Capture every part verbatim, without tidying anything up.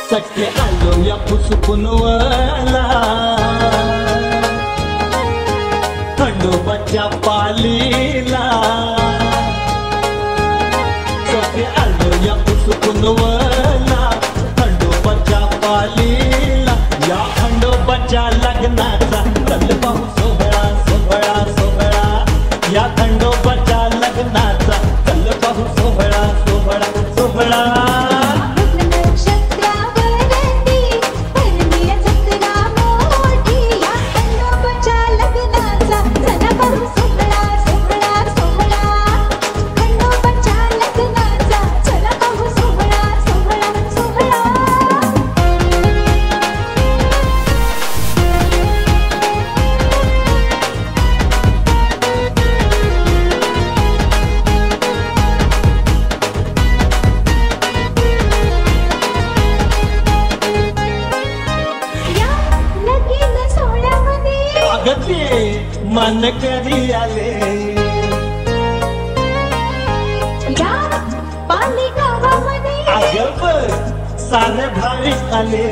सख्खे आलो या पुसकून वला खंडोबाच्या पालीला सख्खे आलो या पुसकून वला खंडोबाच्या पालीला या खंडोबाच्या लग्नाचा चल पाहू सोहळा सोहळा सोहळा या खंडोबाच्या लग्नाचा चल पाहू सोहळा सोहळा सोहळा मन करी आले या पाली गावामध्ये अगं सारे भाविक आले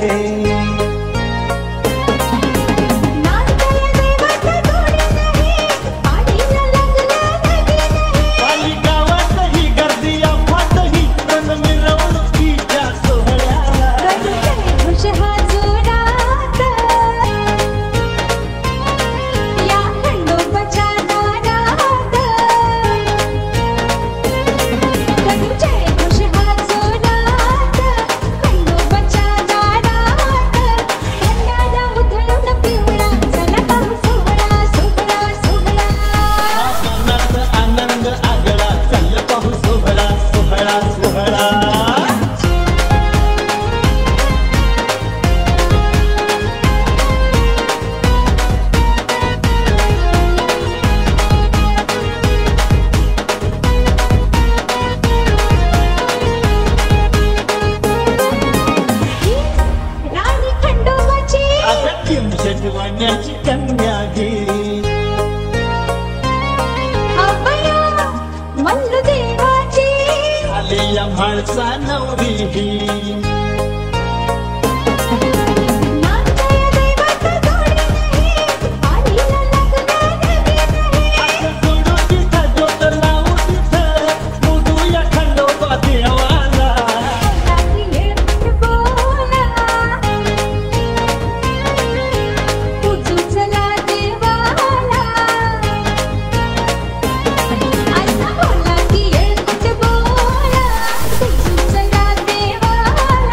शिवण्याची कन्या गिरी अभया मल्लदेवाची आली या म्हाळसा नवरी बोला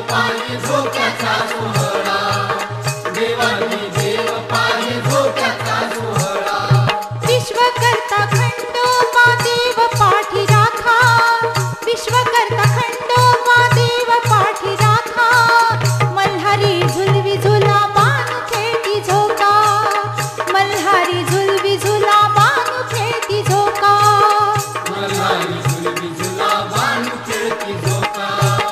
पाहे झोक्याचा सोहळा, देवानी देव पाहे झोक्याचा सोहळा. विश्वकर्ता खंडोबा देव पाठी राखा, विश्वकर्ता खंडोबा देव पाठी राखा. मल्हारी झुलवी झुला बानू खेळती झोका, मल्हारी झुलवी झुला बानू खेळती झोका. मल्हारी झुलवी झुला बानू खेळती झोका.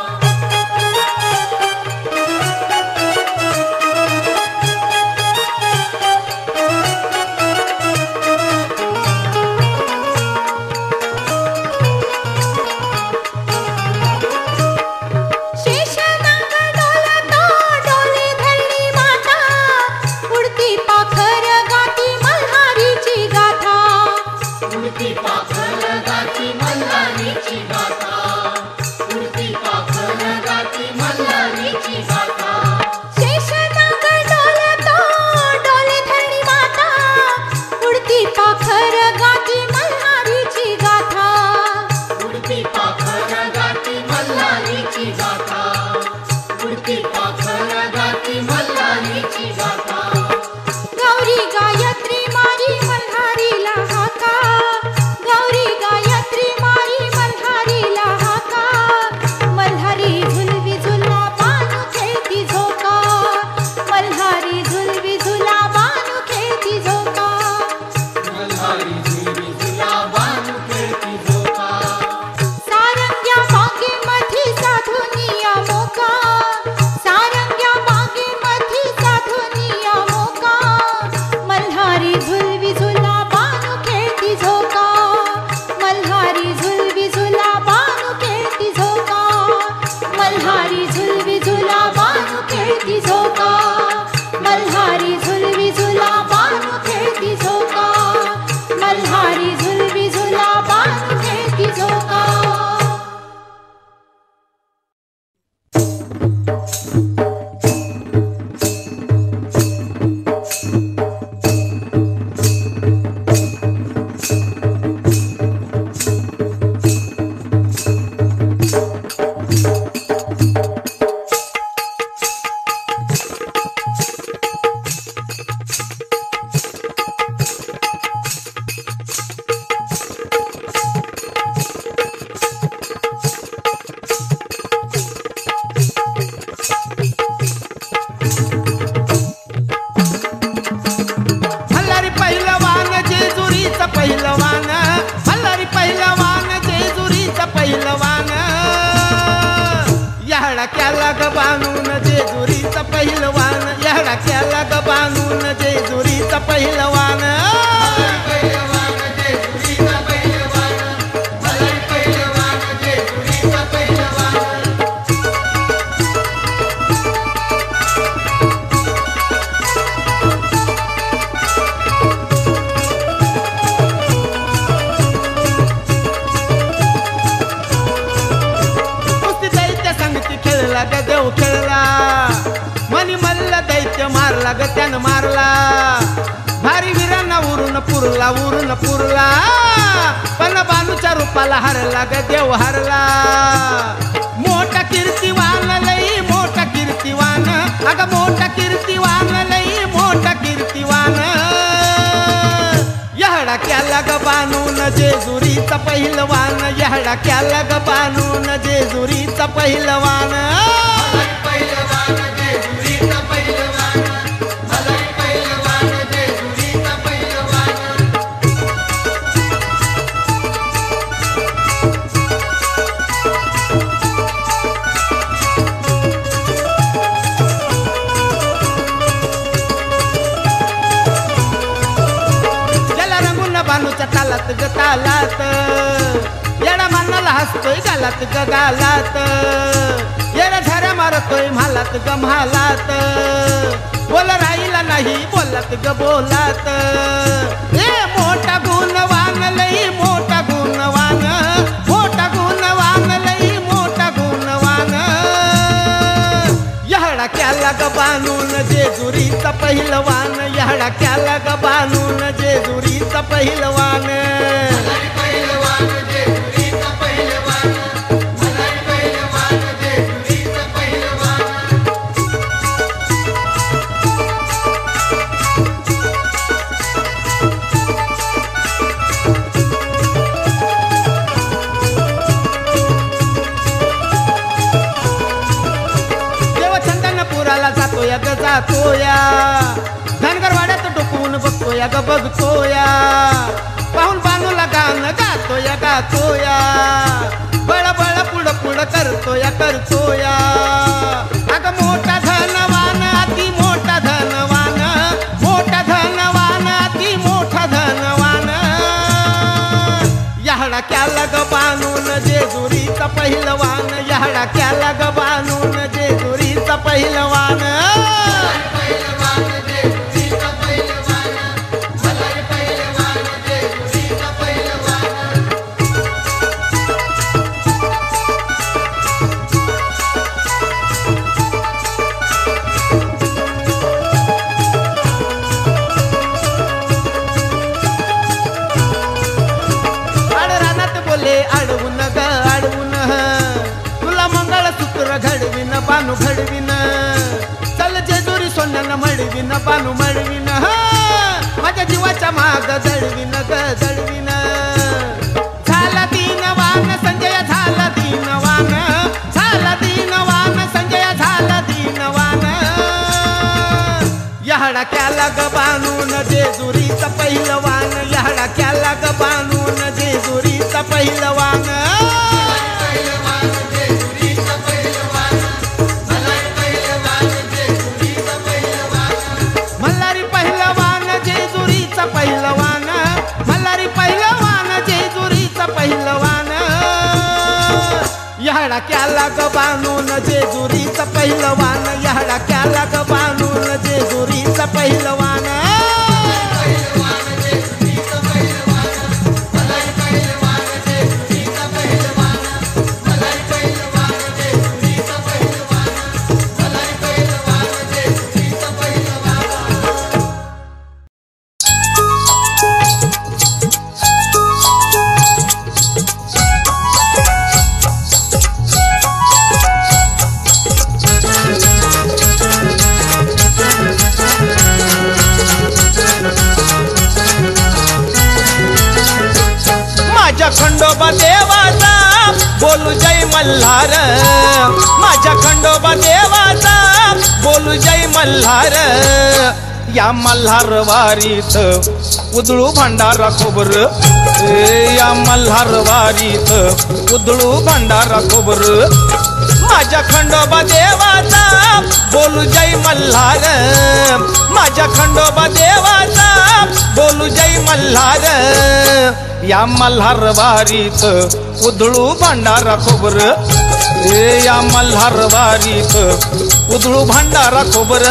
शेषनाग डोलतो डोले धरणी माता, उडती पाखर गाती मल्हारीची गाथा. उडती पाखर गाती मल्हारीची गाथा, उडती पाखर गाती मल्हारीची गाथा. शेषनाग डोलतो डोले धरणी माता, उडती पाखर गाती मल्हारीची गाथा. उडती पाखर गाती मल्हारीची गाथा, उडती पाखर गाती मल्हारीची गाथा. गौरी गायत्री मारी मल्हारीला हाका, गौरी गायत्री मारी मल्हारीला हाका. मल्हारी झुलवी झुला बानू खेळती झोका, मल्हारी झुलवी झुला बानू खेळती झोका. मल्हारी झुलवी झुला बानू खेळती झोका. सारंग्या बागे मधी साधुनिया मोका, सारंग्या बागे मधी साधुनिया मोका. मल्हारी झुलवी झुला बानू खेळती झोका, मल्हारी झुलवी झुला बानू खेळती झोका. मल्हारी झुलवी झुला बानू खेळती झोका, मल्हारी झुलवी झुला बानू खेळती झोका. मल्हारी झुलवी झुला बानू खेळती झोका. मल्हारी पहिलवान जेजुरीचा पहिलवान, मल्हारी पहिलवान जेजुरीचा पहिलवान. याडा केला ग बांधून जेजुरीचा पहिलवान, याडा केला ग बांधून जेजुरीचा पहिलवान. पहिलवान जेजुरीचा पहिलवान, मल्हारी पहिलवान जेजुरीचा पहिलवान. कुस्ती दैत्य संगती खेळला ग देव खेळला, मनी मल्ल दैत्य मारला ग त्यानं मारला. भारी वीरांना उरून पुरला उरून पुरला, पण बानूच्या रूपाला हरला ग देव हरला. मोठा कीर्तिवान लई मोठा कीर्तिवान, अग मोठा कीर्तिवान लई मोठा कीर्तिवान. यहडा केला ग बानून जेजुरीचा पहिलवान, यहडा केला ग बानून जेजुरीचा पहिलवान. मल्हारी पहिलवान जेजुरीचा पहिलवान, मल्हारी पहिलवान जेजुरीचा पहिलवान. ज्याला रंगून बानूच्या तालात ग तालात, येडा मानाला हसतोय गालात ग गालात. येडा झऱ्या मारतोय म्हालात ग म्हालात, बोल राहिला नाही बोलात ग बोलात. ए मोठा गुणवान लई मोठा गुणवान, मोठा गुणवान लई मोठा गुणवान. यहडा केला ग बानून जेजुरीचा पहिलवान, यहडा केला ग बानून जेजुरीचा पहिलवान. मल्हारी पहिलवान जेजुरीचा पहिलवान, मल्हारी पहिलवान जेजुरीचा पहिलवान. जातोया ग जातोया धनगरवाड्यात डोकवून बघतोया ग बघतोया पाहून बानूला गाणं गातोया गातोया बळ बळ पुढ पुढ करतोया करतोया अग मोठा धनवान अति मोठा धनवान मोठा धनवान अति मोठा धनवान याहडा क्याला ग बांधून जेजुरीचा पहिलवान याहडा क्याला ग बांधून जेजुरीचा पहिलवान पहिलवान जेजुरीचा पहिलवान मल्हारी पहिलवान जेजुरीचा पहिलवान रानात बोले अडवून ग अडवून तुला मंगळसूत्र घडवीन बानू घडवीन चल जेजुरी सोन्यानं मडवीन बानू मडवीन माझ्या जीवाच्या माग जळवीन ग जळवीन झाला दीनवान संजय झाला दीनवान झाला दीनवान संजय झाला दीनवान याहडा क्याला ग बांधून जेजुरीचा पहिलवान याहडा क्याला ग बांधून जेजुरीचा पहिलवान पहिलवान जेजुरीचा पहिलवान मल्हारी पहिलवान जेजुरीचा पहिलवान मल्हारी पहिलवान जेजुरीचा पहिलवान मल्हारी पहिलवान जेजुरीचा पहिलवान याहडा क्याला ग बांधून जेजुरीचा पहिलवान याहडा क्याला ग बांधून जेजुरीचा पहिलवान पहिलवान जेजुरीचा पहिलवान मल्हारी पहिलवान जेजुरीचा पहिलवान मल्हारी पहिलवान जेजुरीचा पहिलवान मल्हारी पहिलवान जेजुरीचा पहिलवान माझ्या खंडोबा देवाचा बोलू जय मल्हार माझ्या खंडोबा देवाचा बोलू जय मल्हार या मल्हार वारीत उदळू भंडारा खोबर या मल्हार वारीत उदळू भंडारा खोबर माझ्या खंडोबा देवाचा बोलू जय मल्हार माझ्या खंडोबा देवाचा बोलू जय मल्हार या मल्हार वारीत उदळू भंडारा खोबर या मल्हार वारीत उदळू भंडारा खोबर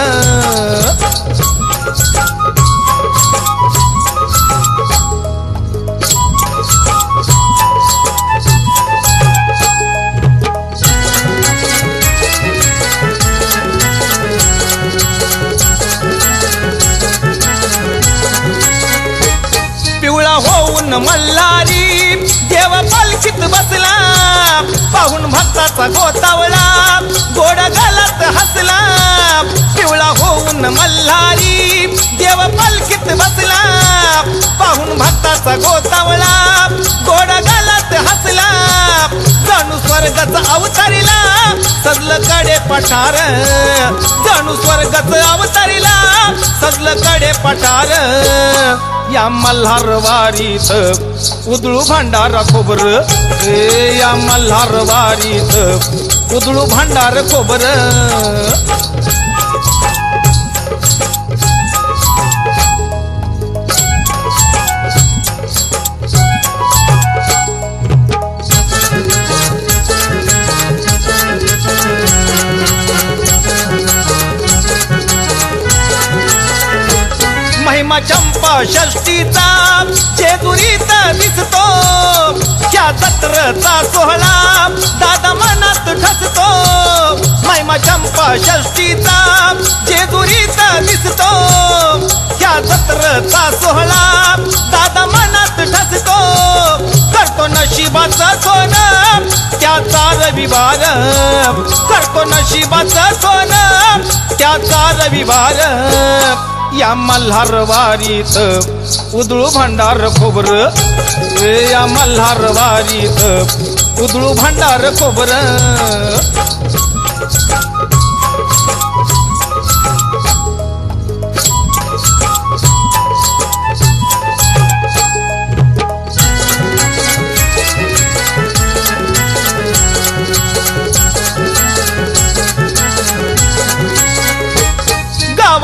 पिवळा होऊन मल्हारी देव पालखीत बसला पाहून भक्ताचा गोतावळा गोड गालात हसला पिवळा होऊन मल्हारी देव पालखीत बसला पाहून भक्ताचा गोतावळा गोड गालात हसला जणू स्वर्गाचा अवतारीला सजलं कडे पठार जणू स्वर्गाचा अवतारीला सजलं कडे पठार या मल्हार वारीत उदळू भंडारा खोबर या मल्हार वारीत उदळू भंडार खोबर महिमा चंपा षष्टीचा जेजुरीत दिसतो त्या जत्रेचा सोहळा दादा मनात ठसतो महिमा चंपा षष्टीचा जेजुरीत दिसतो त्या जत्रेचा सोहळा दादा मनात ठसतो करतो नशिबाचा सोनं त्याचा रविवार करतो नशिबाचा सोनं त्याचा रविवार या मल्हार वारीत उदळू भंडार खोबर या मल्हार वारीत उदळू भंडार खोबर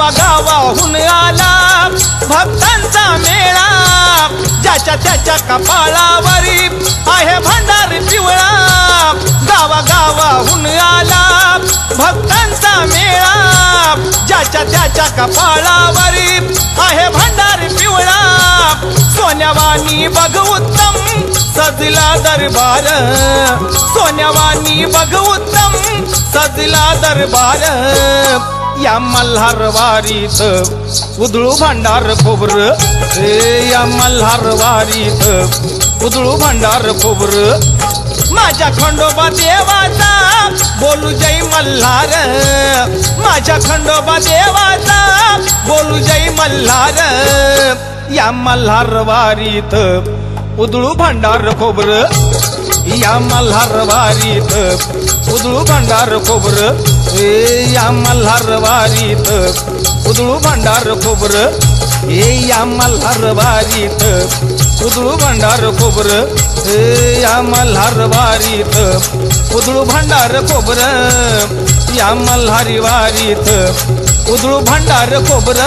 गावागावाहून आला भक्तांचा मेळा ज्याच्या त्याच्या कपाळावरी आहे भंडार पिवळा गावागावाहून आला भक्तांचा मेळा ज्याच्या त्याच्या कपाळावरी आहे भंडार पिवळा सोन्यावानी बघ उत्तम सजला दरबार सोन्यावानी बघ उत्तम सजला दरबार या मल्हार वारीत उधळू भंडार खोबर या मल्हार वारीत उधळू भंडार खोबर माझ्या खंडोबा देवाचा बोलू जय मल्हार माझ्या खंडोबा देवाचा बोलू जय मल्हार या मल्हार वारीत उधळू भंडार खोबर या मल्हार वारीत उधळू भंडार खोबर या मल्हार वारीत उधळू भंडार खोबर या मल्हार वारीत उधळू भंडार खोबर या मल्हार वारीत उधळू भंडार खोबर या मल्हारी वारीत उधळू भंडार खोबर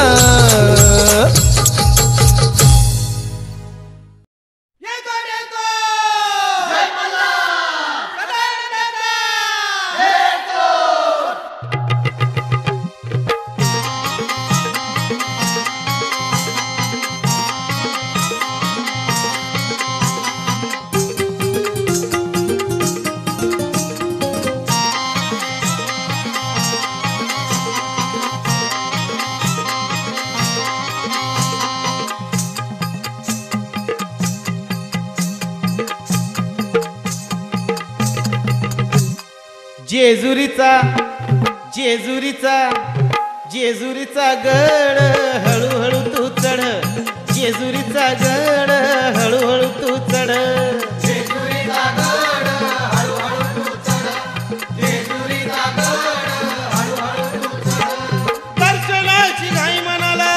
जेजुरीचा जेजुरीचा जेजुरीचा गड हळूहळू तू चढ जेजुरीचा गड हळूहळू तू चढ जेजुरीचा गड हळूहळू तू चढ जेजुरीचा गड हळूहळू तू चढ दर्शनाची घाई मनाला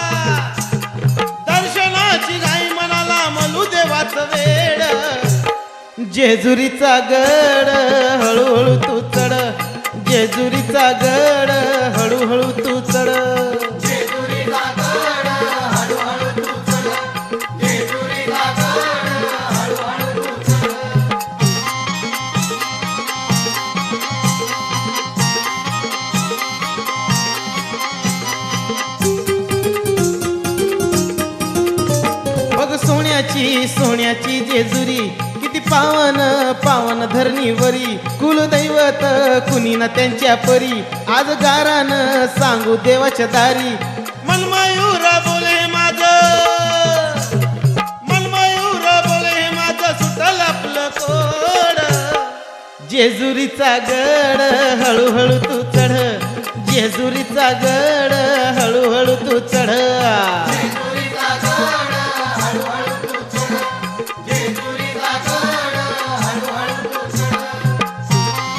दर्शनाची घाई मनाला म्हणू देवाचं वेड जेजुरीचा गड हळूहळू तू चढ जेजुरीचा गड हळूहळू तू चढ जेजुरीचा गड हळूहळू तू चढ जेजुरीचा गड हळूहळू तू चढ बघ सोन्याची सोन्याची जेजुरी किती पावन पावन धरणीवरी कुलदैवत कुणी ना त्यांच्या परी आज गारान सांगू देवाच्या दारी मनमयूर बोले माझ मनमयूर बोले माझ सुटल आपलं कोड जेजुरीचा गड हळूहळू तू चढ जेजुरीचा गड हळूहळू तू चढ जेजुरीचा गड हळूहळू तू चढ जेजुरीचा गड हळूहळू तू चढ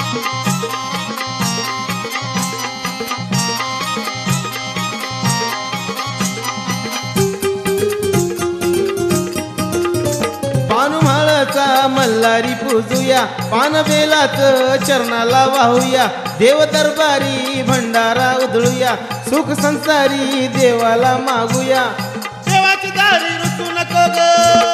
पानुमाळाचा मल्हारी पूजूया पानबेलाच चरणाला वाहूया देव दरबारी भंडारा उधळूया सुख संसारी देवाला मागूया देवाची दारी रुसू नको ग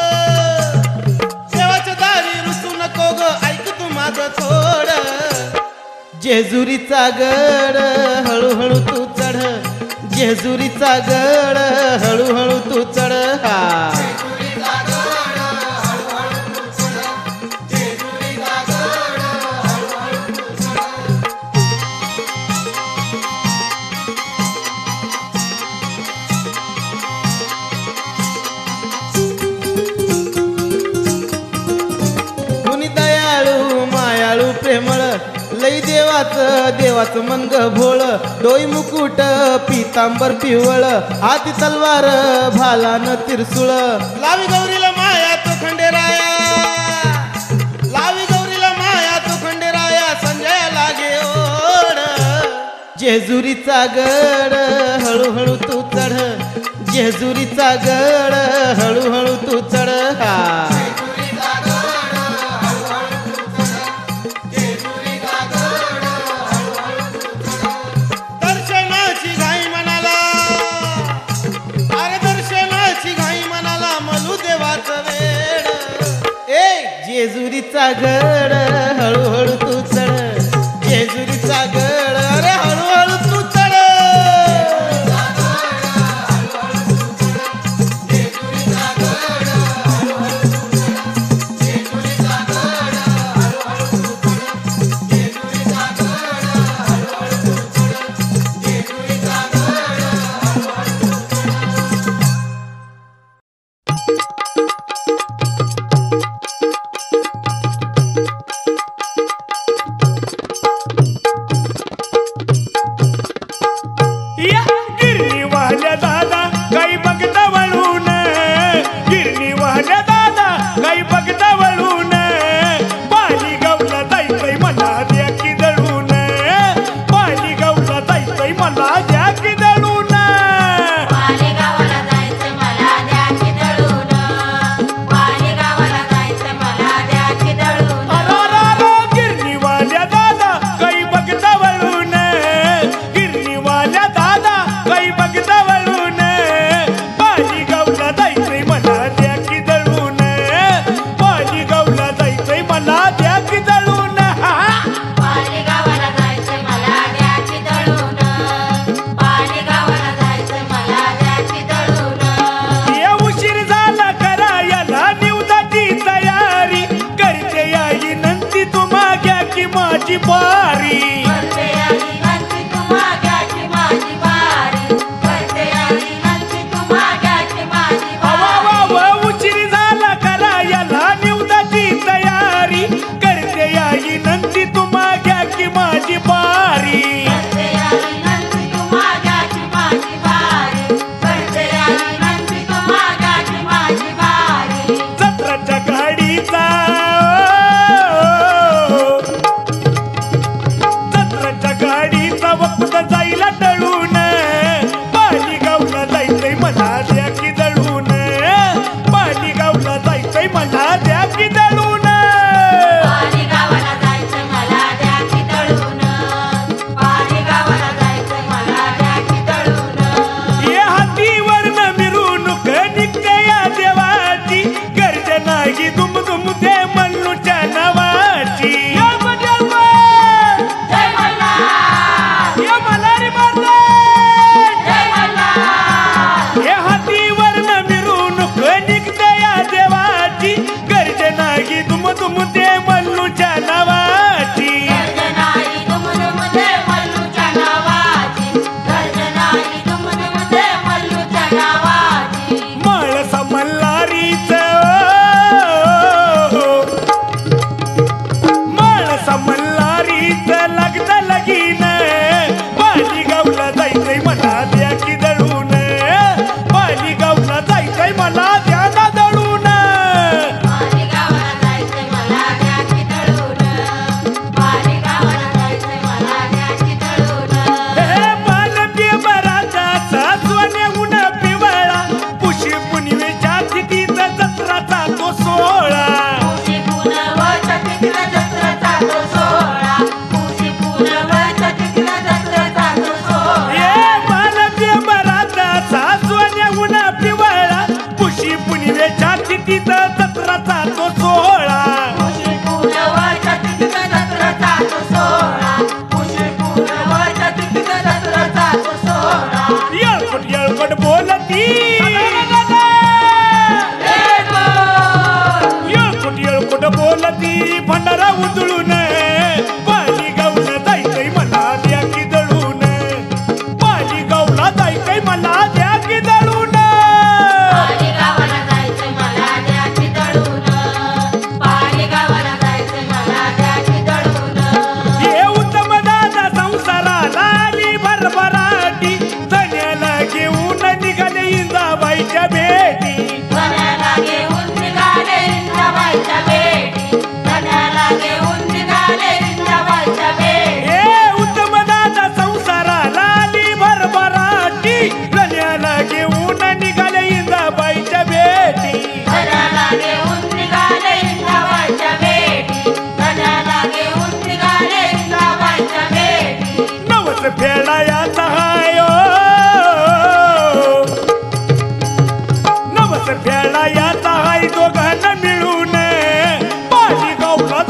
देवाची दारी रुसू नको ग ऐक तू माझं थोड जेजुरीचा गड हळूहळू तू चढ जेजुरीचा गड हळूहळू तू चढ हा जेजुरीचा गड हळूहळू तू चढ जेजुरीचा गड हळूहळू तू चढ कुणी दयाळू मायाळू प्रेमळ लई देवाचं देवाचं मनग भोळ डोई मुकुट पितांबर पिवळ हाती तलवार भालान तिरसुळ लावी गौरीला माया तो खंडेराया लावी गौरीला माया तो खंडेराया संजय लागे ओढ जेजुरीचा गड हळूहळू तू चढ जेजुरीचा गड हळूहळू तू चढ हा जेजुरीचा गड हळूहळू तू चढ जेजुरीचा गड हळूहळू तू चढ दर्शनाची घाई मनाला गड हळूहळू तू चढ जेजुरीचा गड अरे हळूहळू तू चढ या गिरणी वाहल्या दादा काही बघता वळून गिरणी वाहल्या दादा काही बघता वळून पाली गावला जायचंय मला द्या की दळून पाली गावला जायचंय मला द्या की दळून पालेगावाला जायचं मला द्या की दळून पालेगावाला जायचं मला द्या की दळून अरारारा गिरणी वाहल्या दादा काही बघता वळून गिरणी वाहल्या दादा काही बघता वळून पाली गावला जायचंय मला द्या की दळून पाली गावला जायचंय मला द्या की दळून पालेगावाला जायचं मला द्या की दळून पालेगावाला जायचं मला द्या की दळून या उशीर झाला करायला निवदाची तयारी करते आई नंती तुम्हा घ्या की माझी बारी करते आली नंदी तुम्हा घ्या की माझी बारी करते आली नंदी तुम्हा घ्या की माझी वा वा बारी वा उशीर झाला करायला निवदाची तयारी करते आई नंती तुम्हा घ्या की माझी बारी करते आली नंदी तुम्हा घ्या की माझी बारी करते आली नंदी तुम्हा घ्या की माझी बारी जत्राच्या गाडीचा जत्राच्या गाडीचा वक्त जायला टळून पाली गावला जायचंय मला द्या की दळून पाली गावला जायचंय मला द्या की दळून पालेगावाला जायचं मला द्या की दळून पालेगावाला जायचं मला द्या की दळून या हातीवरनं मिरवणूक निघते या देवाची गर्जना ही दुम दुम दे मल्लूच्या नावाची या मजलमा! जय मल्हार या मल्हारी माता! जय मल्हार हे हातीवरनं मिरवणूक निघते या देवाची गर्जना ही दुम दुम दे मल्लूच्या नावाची गर्जनाई दुमदुम दे मल्लूच्या नावाची गर्जनाई दुमदुम दे मल्लूच्या नावाची माळसा मल्हारीच माळसा मल्हारीच लगत लगीन पाली गावला जायचंय मला द्या की दळून पाली गावला जायचंय मला द्या ना दळून पालेगावाला जायचं मला द्या की दळून पालेगावाला जायचं मला द्या की दळून हे पाल पिवळाचा सासवणे उन पिवळा पुशी पुनवेच्या तिथीचा जत्राचा तो सोहळा पुशी पुनवच्या तिथला जत्राचा तो सोहळा पुशी पुनवच्या तिथला जत्राचा तो सोहळा ये मालव्य बराचा सासवण्या उन्हा पिवळा पुशी पुनवेच्या तिथीचा जत्राचा तो सोहळा पुशी पुनवच्या तिथला जत्राचा तो सोहळा पुशी पुनवच्या तिथला जत्राचा तो सोहळा येळपट येळपट बोलती एक बोल येळपट येळपट बोलती भंडारा उजळून पाली गावला जायचंय मला द्या की दळून पाली गावला जायचंय मला द्या की दळून पालेगावाला जायचं मला द्या की दळून पालेगावाला जायचं मला द्या की दळून हे उत्तम दादा संसाराला आली भरभराटी धन्याला घेऊन निघाले इंदाबाईच्या भेटी धन्याला घेऊन निघाले इंदाबाईच्या भेटी धन्याला घेऊन निघाले इंदाबाईच्या भेटी हे उत्तम दादा संसाराला आली भरभराटी धन्याला घेऊन निघाले इंदाबाईच्या भेटी धन्याला घेऊन निघाले इंदाबाईच्या भेटी धन्याला घेऊन निघाले इंदाबाईच्या भेटी नवस फेडायाचा हाय ओ. नवस फेडायाचा हाय दोघांना मिळून पाली गावला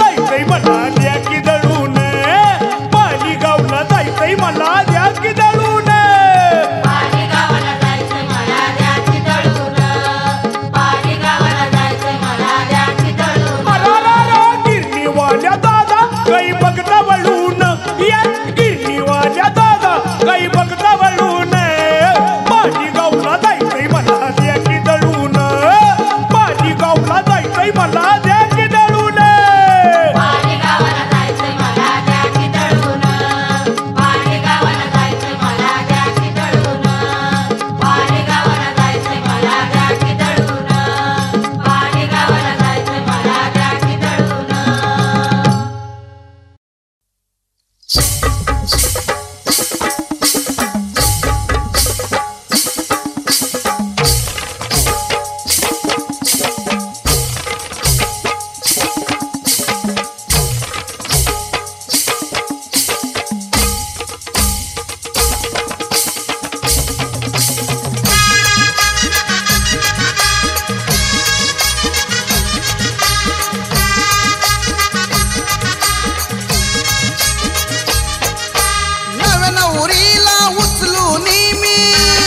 नवरीला उचलून मी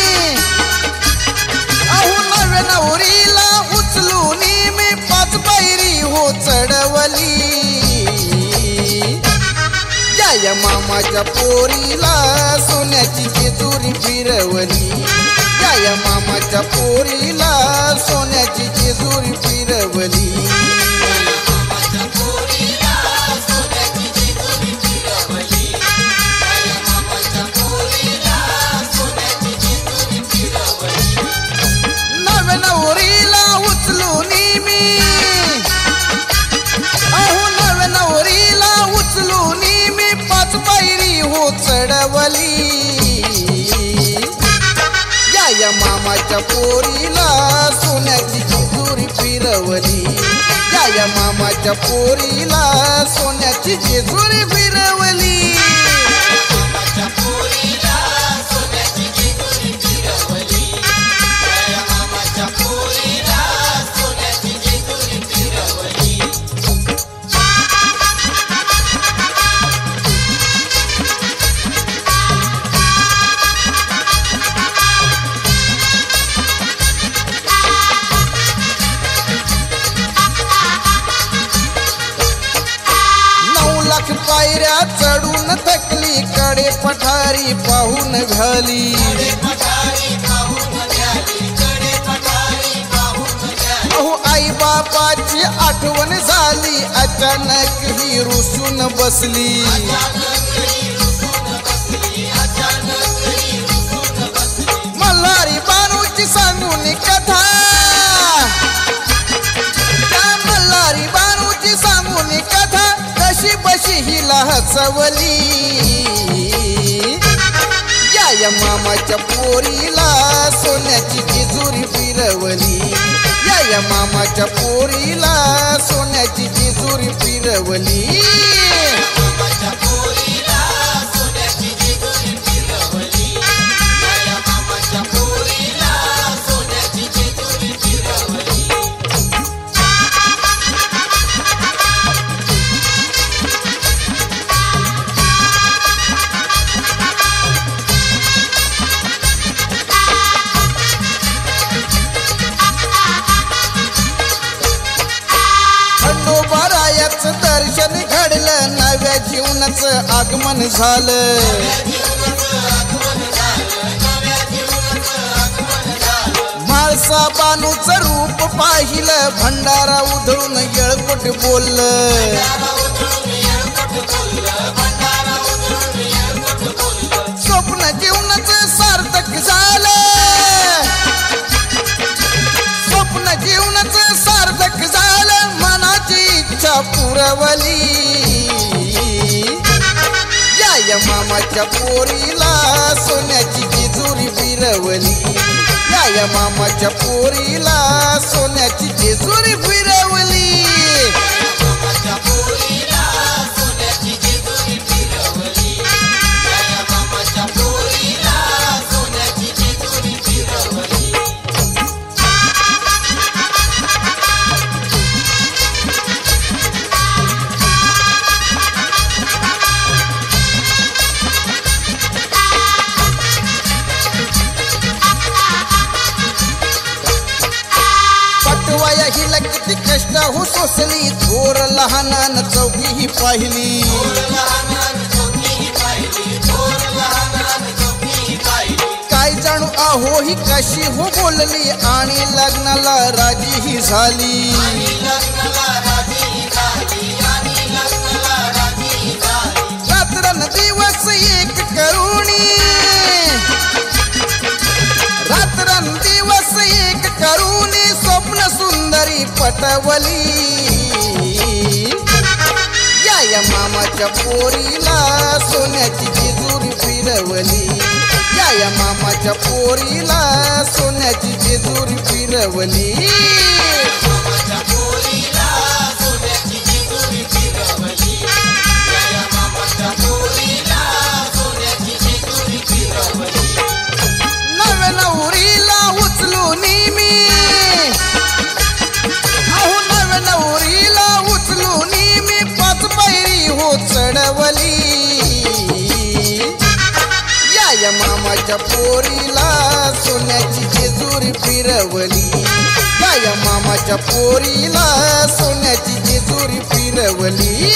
अहो नव्या नवरीला उचलून मी पाच पायरी हो चढवली या मामाच्या पोरीला सोन्याची जेजुरी फिरवली या मामाच्या पोरीला सोन्याची जेजुरी फिरवली नव्या नवरीला उचलून मी अहो नव्या नवरीला उचलून मी पाच पायरी हो चढवली या मामाच्या पोरीला सोन्याची जेजुरी फिरवली या मामाच्या पोरीला सोन्याची जेजुरी फिरवली पायऱ्या चढून थकली कडे पठारी पाहून घाली अहो आई बापाची आठवण झाली अचानक ही रुसून बसली मल्हारी बानूची सांगून कथा मल्हारी बानूची सांगून कथा कशी बशी हिला हसवली या मामाच्या पोरीला सोन्याची जेजुरी फिरवली या मामाच्या पोरीला सोन्याची जेजुरी फिरवली दर्शन घडलं नव्या जीवनाचं आगमन झालं म्हाळसा बानूचं रूप पाहिलं भंडारा उधळून येळकोट बोललं स्वप्न जीवनाचं सार्थक झालं स्वप्न जीवनाचं सार्थक झालं मनाची इच्छा पुरवली या मामाच्या पोरीला सोन्याची जेजुरी फिरवली या मामाच्या पोरीला सोन्याची जेजुरी फिरवली हिला किती कष्ट हो सोसली थोर लहान चौघी पाहिली काय जाणू आहो ही कशी हो बोलली आणि लग्नाला राजी ही झाली रात्रन दिवस एक करुणी रात्रन दिवस एक करुणी स्वप्न सुंदरी पटवली या मामाच्या पोरीला सोन्याची जेजुरी फिरवली या मामाच्या पोरीला सोन्याची जेजुरी फिरवली नव्या नवरीला उचलून मी अहो नव्या नवरीला उचलून मी पाच पायरी हो चढवली या मामाच्या पोरीला सोन्याची जेजुरी फिरवली, या मामाच्या पोरीला सोन्याची जेजुरी फिरवली.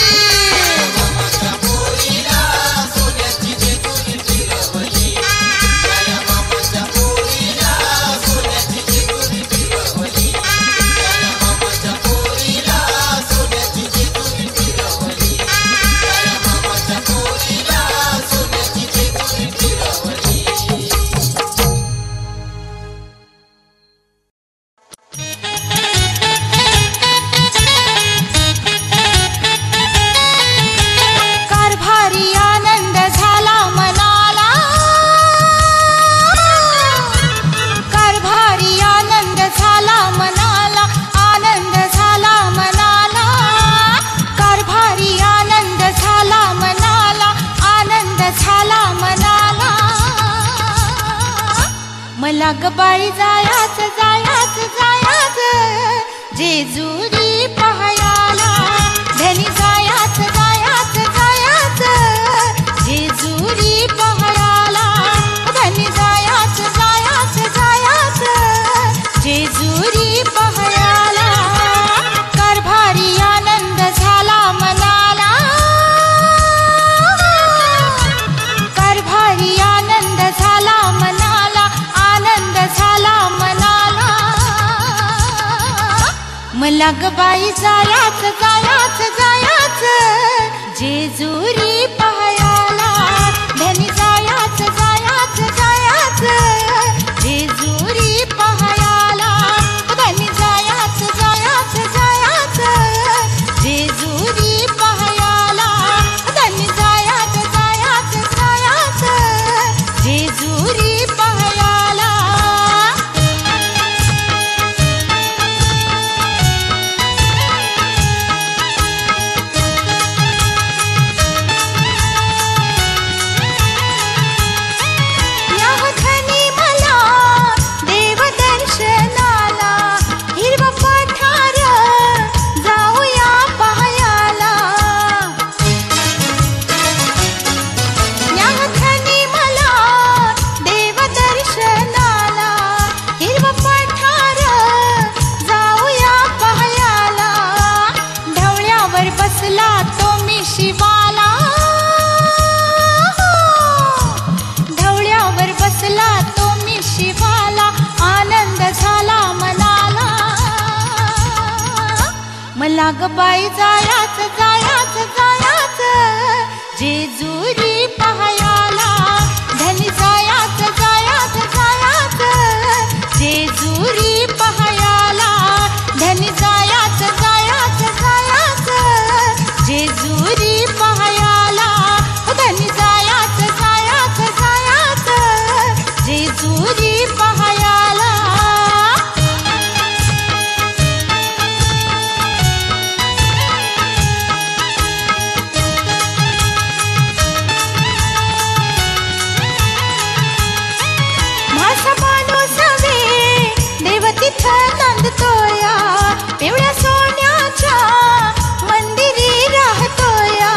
मला ग बाई जायाच जायाच जायाच जेजुरी पहायला, धनी जायाच जायाच जायाच जेजुरी पहायला, धनी जायाच जायाच जायाच जेजुरी पहायला. कारभारी आनंद झाला मनाला, कारभारी आनंद झाला मनाला, आनंद झाला मनाला. मला ग बाई जायाच जायाच जायाच जेजुरी पहायला, धनी जायाच जायाच जायाच जेजुरी पहायला, धनी जायाच जायाच जायाच जेजुरी पहायला, धनी जायाच जायाच जायाच जेजुरी पहायला. मला ग बाई जायाच जायाच जायाच जेजुरी पहायला, धनी जायाच जायाच जायाच जेजुरी पहायला, धनी जायाच जायाच जायाच जेजुरी पहायला, धनी जायाच जायाच जायाच जेजुरी पहायला. नांदतोया पिवळ्या सोन्याच्या मंदिरी राहतोया,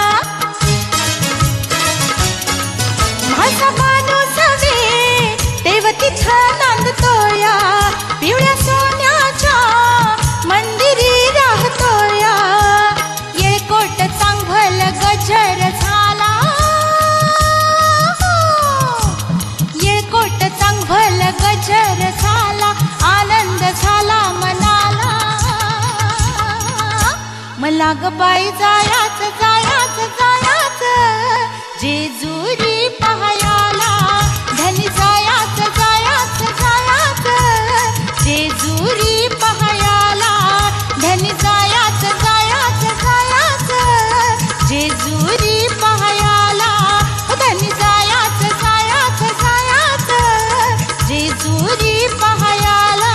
माझा माणूस वे देव तिथं नांदतोया, पिवळ्या सोन्याच्या मंदिरी राहतोया. येळकोट चांगल गजर झाला, येळकोट चांगल गजर झाला, आनंद झाला मनाला. मला ग बाई जायाच जायाच जायाच जेजुरी पहायला, धनी जायाच जायाच जायाच जेजुरी पहायला, धनी जायाच जायाच जायाच जेजुरी पहायला, धनी जायाच जायाच जायाच जेजुरी पहायला.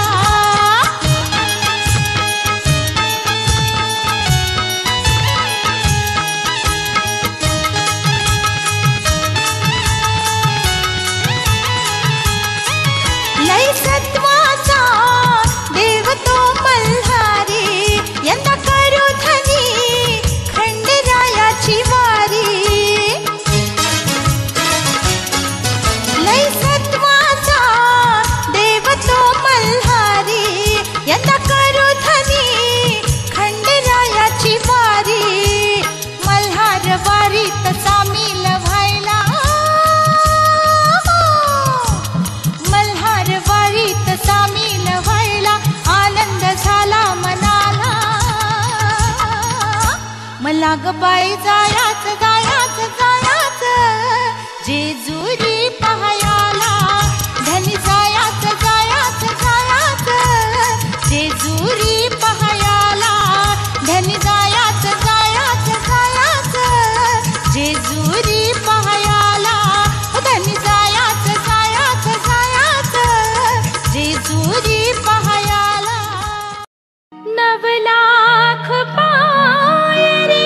नागबाई जायाच जायाच जायाच जेजुरी पहायाला धनी जायाच जायाच जायाच जेजुरी पहायाला धनी जायाच जायाच जायाच जेजुरी पहायाला धनी जायाच जायाच जायाच जेजुरी पहायाला नव लाख पाय रे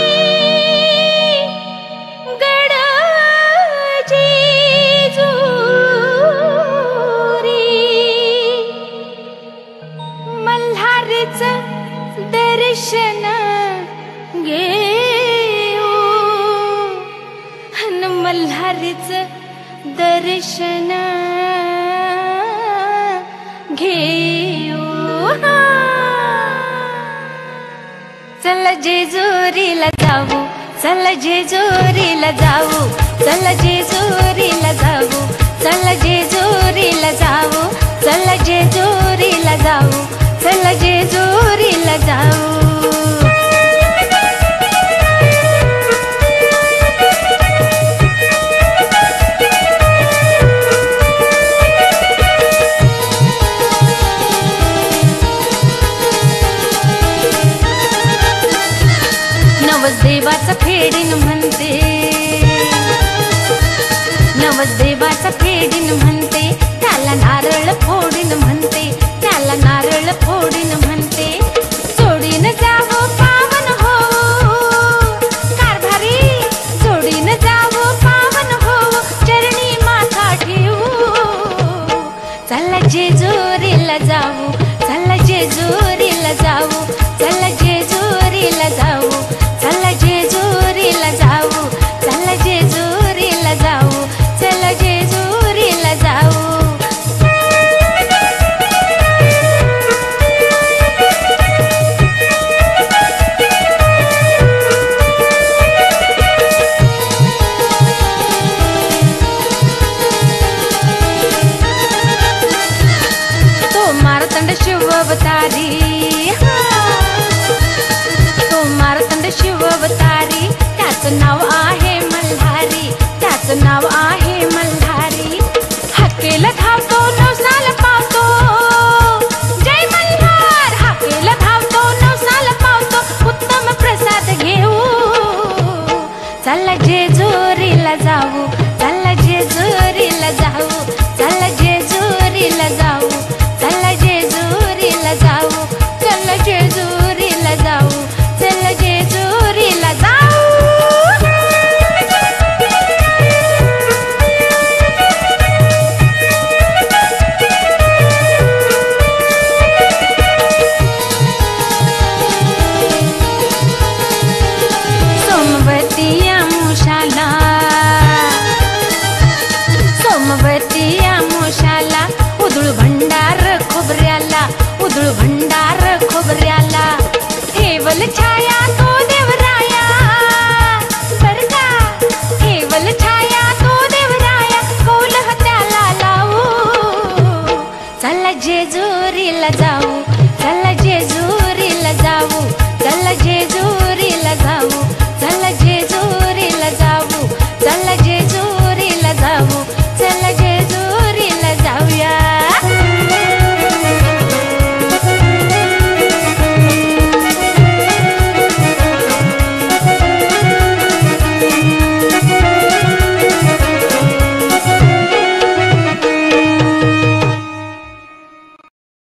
गड जेजुरी मल्हारच दर्शन घेऊ हन मल्हारच दर्शन घेऊ चल जेजुरीला जाऊ चल जेजुरीला जाऊ चल जेजुरीला जाऊ चल जेजुरीला जाऊ चल जेजुरीला जाऊ चल जेजुरीला जाऊ नवसदेवाचा फेडीन म्हणते नवसदेवाचा फेडीन म्हणते त्याला नारळ फोडीन म्हणते त्याला नारळ फोडीन म्हणते